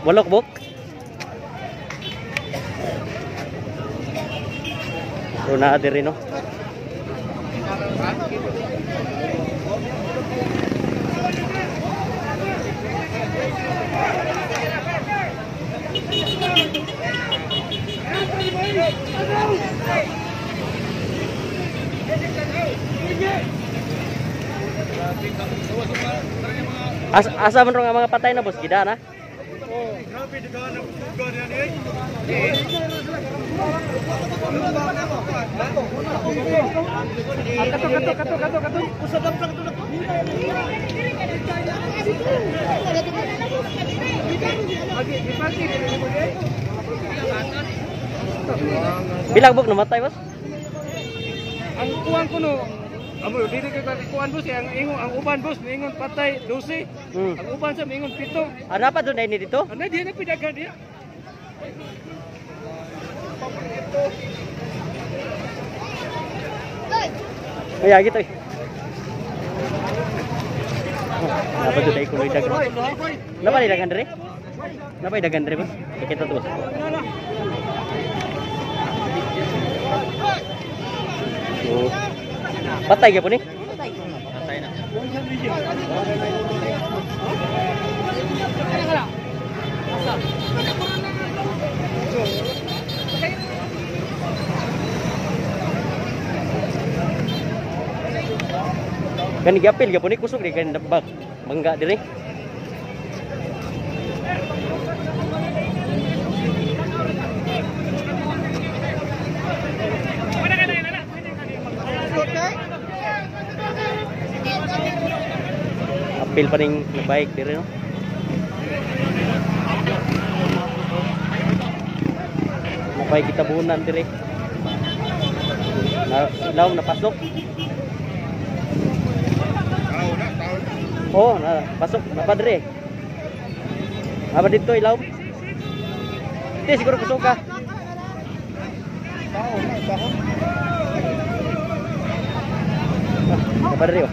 Walok buk. Runa diri no. Asa man nga mga patay na boss gida na. Oh, grabe dagan ang sugar yan eh. Kato. Usadam sa kato. Bilang buk namatay boss? Ang kuwan ko no. Amo dili kay kuwan boss ang ingon ang uban boss ningon patay 12. Ang uban sa ningon 7. Ano pa doon ini dito? Ano dia na pidagan dia? Kaya gitu. Apa tuh dai kulit dagan? Napa di dagan dere? Napa di dagan dere bos? Kita terus. Oh. Patay ka po ni? Patay na. Kan gapil ka po ni kusog di kan bag mangga diri. Apil pa ring baik diri no. Napay kita bunan diri. Ilaw napasok. Oh, na pasok napa diri. Apa dito ilaw? Di siguro kusog ka. Napa diri oh.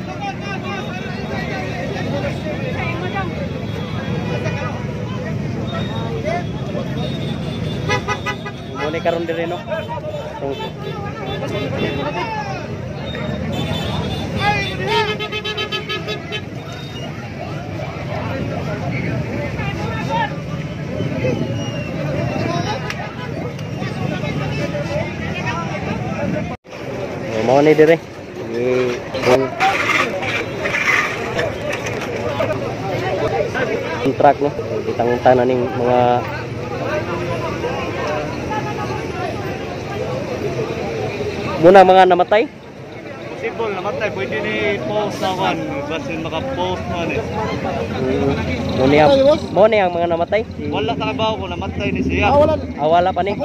Boleh karon diri no. Mau ni diri. Kontrak no, ditanggungan ning mga muna mga namatay. Possible namatay pwede ni post na kan basin maka-post man eh. Mo ni ang mga namatay. Wala trabaho ko namatay ni siya. Wala pa ni.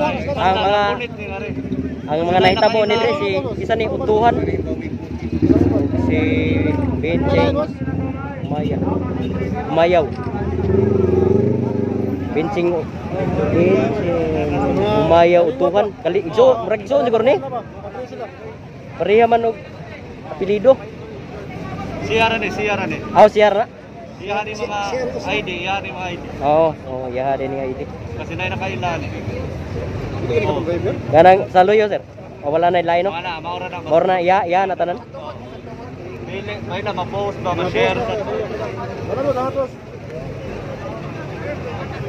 Ang mga nahitabo ni Dre si isa ni utuhan. Si Benching Umayaw. Benching Umayaw utuhan kali igso murag igso siguro ni. Pareha man og apelyido. Siara ni. Aw siyara. Iya ni mga ID, Oo, iya din ni ID. Kasi na nakailan eh. Ganang saluyo sir. O wala na lain no? Wala, maura na. Maura na iya na tanan. May na ma-post ba, ma-share sa